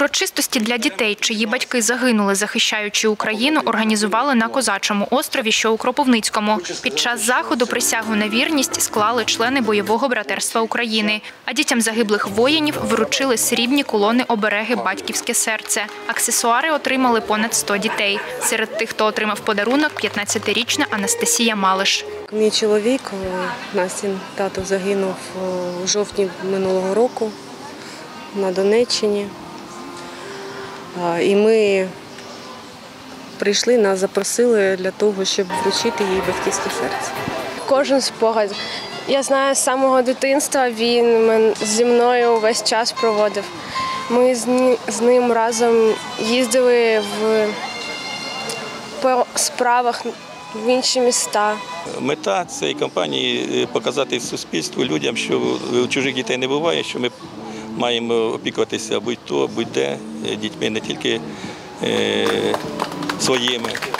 Урочистості для дітей, чиї батьки загинули, захищаючи Україну, організували на Козачому острові, що у Кропивницькому. Під час заходу присягу на вірність склали члени бойового братерства України. А дітям загиблих воїнів вручили срібні кулони-обереги «Батьківське серце». Аксесуари отримали понад 100 дітей. Серед тих, хто отримав подарунок – 15-річна Анастасія Малиш. Мій чоловік, Настін тато, загинув у жовтні минулого року на Донеччині. І ми прийшли, нас запросили для того, щоб вручити їй батьківське серце. Кожен спогад. Я знаю, з самого дитинства він зі мною весь час проводив. Ми з ним разом їздили по справах в інші міста. Мета цієї кампанії – показати суспільству, людям, що у чужих дітей не буває, що ми маємо опікуватися будь-то, будь-де дітьми, не тільки своїми.